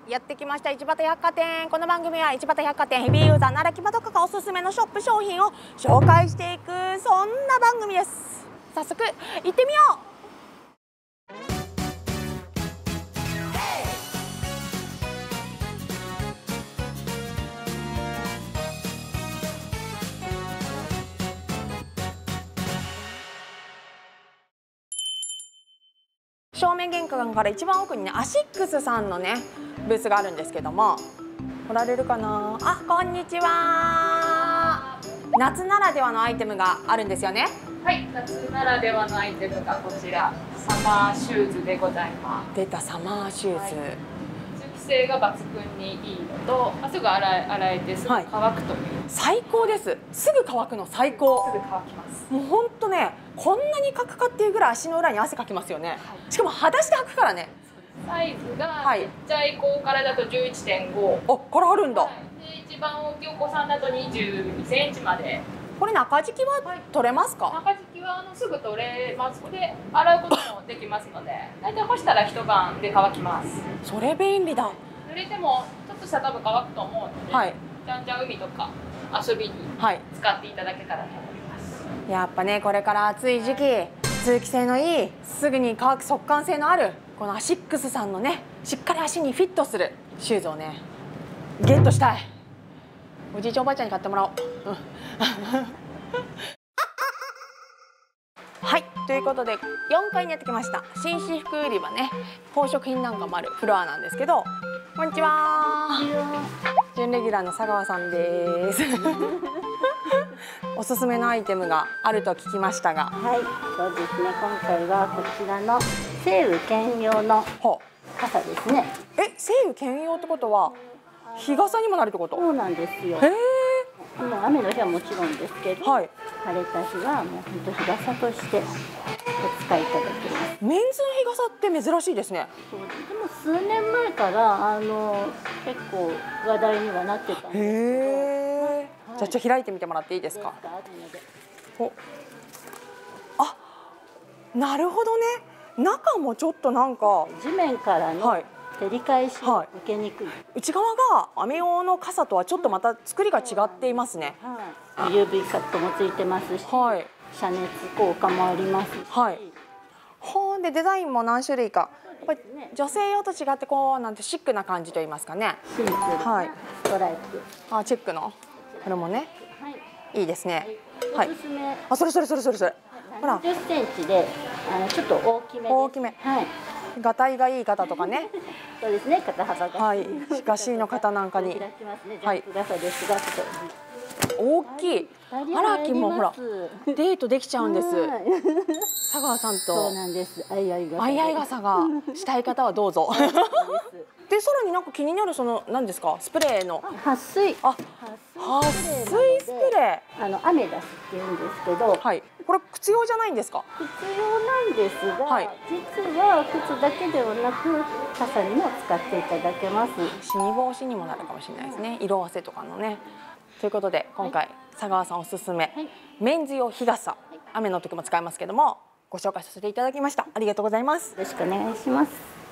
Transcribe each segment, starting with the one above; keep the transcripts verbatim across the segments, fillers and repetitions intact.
やってきました市端百貨店。この番組は市端百貨店ヘビーユーザー奈良木まどかがおすすめのショップ商品を紹介していく、そんな番組です。早速行ってみよう。正面玄関から一番奥にね、アシックスさんのねブースがあるんですけども、来られるかなあ。こんにちは。夏ならではのアイテムがあるんですよね。 はい、夏ならではのアイテムがこちら、サマーシューズでございます。 出たサマーシューズ、はい、 通気性が抜群にいいのと、まあ、すぐ洗え洗えてすぐ乾くという、はい、 最高です。すぐ乾くの最高。 すぐ乾きます。 もう本当ね、こんなにかくかっていうぐらい足の裏に汗かきますよね、はい、しかも裸足で履くからね。 サイズがちっちゃい子からだと じゅういってんご、 あ、これあるんだ、はい、 で一番大きいお子さんだとにじゅうにセンチまで。 これ中敷きは取れますか？ はい、中敷きはあのすぐ取れますので、洗うこともできますので、大体干したら一晩で乾きます。 それ便利だ。 濡れてもちょっとしたら多分乾くと思うので、はい、じゃんじゃん海とか遊びに使っていただけたらと思います。はい、 やっぱね、これから暑い時期、通気性のいい、すぐに乾く速乾性のあるこのアシックスさんのね、しっかり足にフィットするシューズをねゲットしたい。おじいちゃんおばあちゃんに買ってもらおう。うんはい、ということでよんかいにやってきました。紳士服売り場ね、宝飾品なんかもあるフロアなんですけど、こんにちは。準レギュラーの佐川さんです。おすすめのアイテムがあると聞きましたが。 はい、そうですね。今回はこちらの西武兼用の傘ですね。 え、西武兼用ってことは日傘にもなるってこと？ そうなんですよ。 へえ。 もう雨の日はもちろんですけど、はい、晴れた日はもう本当日傘としてお使いいただけます。 メンズの日傘って珍しいですね。 そうで、でも数年前からあの結構話題にはなってたんですけど。へえ。はい、じゃあちょっと開いてみてもらっていいですか？お、あ、なるほどね。中もちょっとなんか地面からの、はい、照り返しを受けにくい、はい、 内側が雨用の傘とはちょっとまた作りが違っていますね。 はい、ユーブイ カットもついてますし、はい、遮熱効果もありますし、はい、ほんでデザインも何種類か、これ女性用と違ってこうなんてシックな感じと言いますかね。シンプルなストライプ、 はい、あ、チェックのこれもね、はい、いいですね。 はい、おすすめ、 あ、それそれそれそれそれ、 ほらじゅっセンチであのちょっと大きめです。 大きめ、はい、がたいがいい方とかね。 そうですね、肩幅が。 はい、しかしの方なんかに。 はい。 大きい。荒木もほらデートできちゃうんです。佐川さんと。 そうなんです。あいあい傘。 あいあい傘がしたい方はどうぞ。で、さらになんか気になるその何ですか、スプレーの。 撥水。あ、 撥水スプレー。あのアメダスって言うんですけど。 はい。これ靴用じゃないんですか？ 靴用なんですが、はい、実は靴だけではなく傘にも使っていただけます。 シミ防止にもなるかもしれないですね。色あせとかのね。ということで今回、はい、佐川さんおすすめ、はい、メンズ用日傘、はい、雨の時も使えますけどもご紹介させていただきました。ありがとうございます。 よろしくお願いします。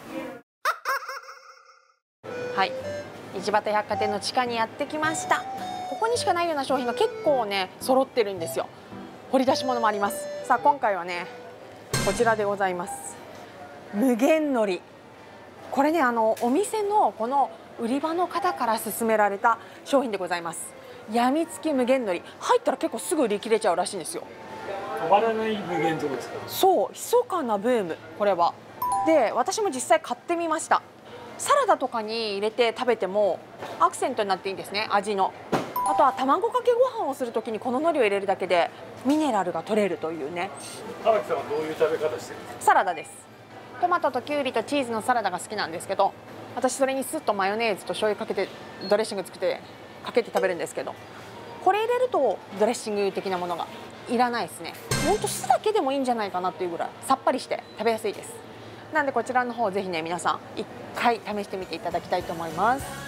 はい、市端百貨店の地下にやってきました。ここにしかないような商品が結構ね揃ってるんですよ。掘り出し物もあります。さあ今回はねこちらでございます。無限のり。これね、あのお店のこの売り場の方から勧められた商品でございます。やみつき無限のり、入ったら結構すぐ売り切れちゃうらしいんですよ。 止まらない無限とですか？ そう、密かなブーム、これは。で、私も実際買ってみました。サラダとかに入れて食べてもアクセントになっていいんですね、味の。あとは卵かけご飯をするときにこの海苔を入れるだけでミネラルが取れるというね。 荒木さんはどういう食べ方してるんですか？ サラダです。トマトときゅうりとチーズのサラダが好きなんですけど、私それに酢とマヨネーズと醤油かけてドレッシング作ってかけて食べるんですけど、これ入れるとドレッシング的なものがいらないですね。ほんと酢だけでもいいんじゃないかなっていうぐらいさっぱりして食べやすいです。なんでこちらの方ぜひね皆さん一回試してみていただきたいと思います。